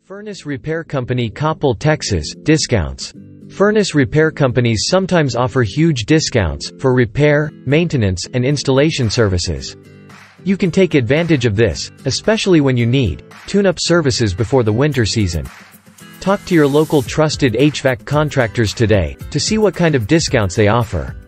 Furnace repair company Coppell, Texas, discounts. Furnace repair companies sometimes offer huge discounts for repair, maintenance, and installation services. You can take advantage of this, especially when you need tune-up services before the winter season. Talk to your local trusted HVAC contractors today to see what kind of discounts they offer.